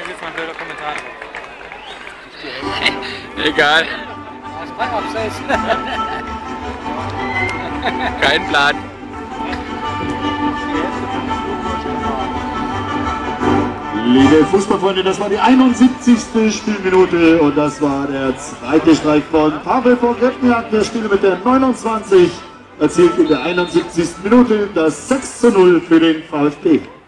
jetzt mal ein blöder Kommentar drauf. Egal. Kein Plan. Liebe Fußballfreunde, das war die 71. Spielminute und das war der zweite Streich von Pavel Pogrebniak. Der Spieler mit der 29 erzielt in der 71. Minute das 6:0 für den VfB.